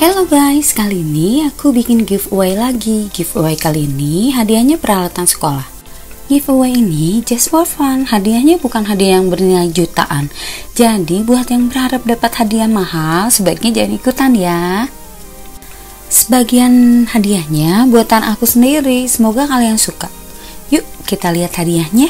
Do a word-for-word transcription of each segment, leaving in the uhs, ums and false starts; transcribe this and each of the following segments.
Hello guys, kali ini aku bikin giveaway lagi. Giveaway kali ini hadiahnya peralatan sekolah. Giveaway ini just for fun. Hadiahnya bukan hadiah yang bernilai jutaan. Jadi buat yang berharap dapat hadiah mahal, sebaiknya jangan ikutan ya. Sebagian hadiahnya buatan aku sendiri. Semoga kalian suka. Yuk kita lihat hadiahnya.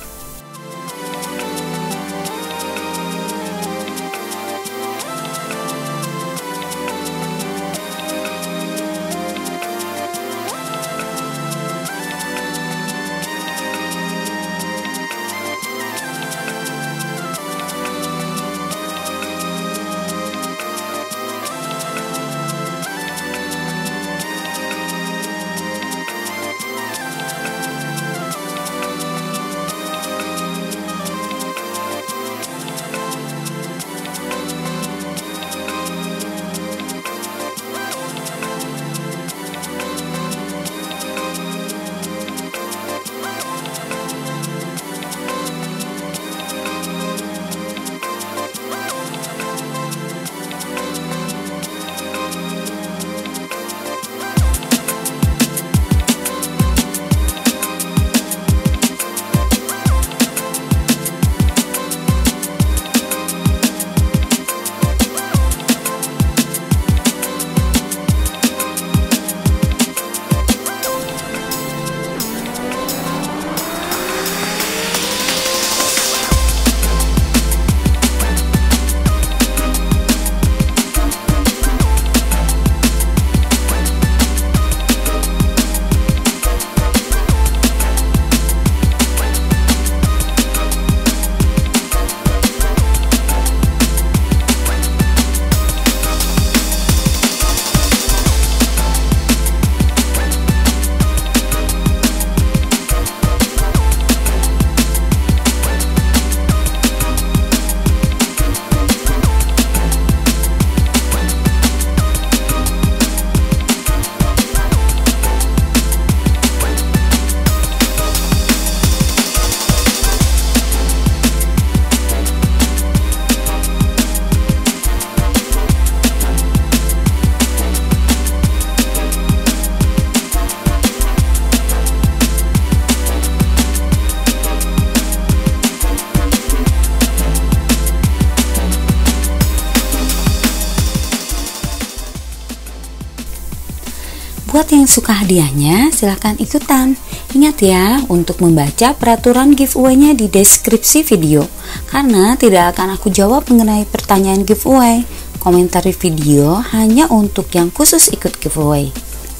Buat yang suka hadiahnya, silahkan ikutan. Ingat ya, untuk membaca peraturan giveaway-nya di deskripsi video, karena tidak akan aku jawab mengenai pertanyaan giveaway. Komentar video hanya untuk yang khusus ikut giveaway.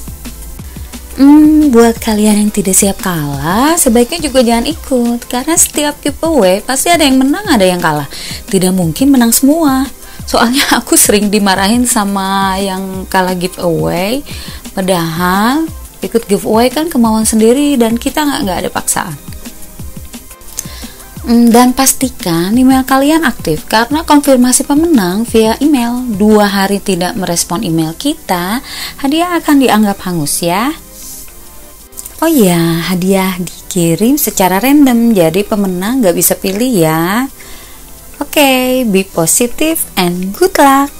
Hmm, buat kalian yang tidak siap kalah, sebaiknya juga jangan ikut, karena setiap giveaway pasti ada yang menang, ada yang kalah. Tidak mungkin menang semua. Soalnya aku sering dimarahin sama yang kalah giveaway. Padahal ikut giveaway kan kemauan sendiri dan kita nggak nggak ada paksaan. Dan pastikan email kalian aktif, karena konfirmasi pemenang via email. Dua hari tidak merespon email kita, hadiah akan dianggap hangus ya. Oh iya, hadiah dikirim secara random, jadi pemenang nggak bisa pilih ya. Oke, okay, be positive and good luck.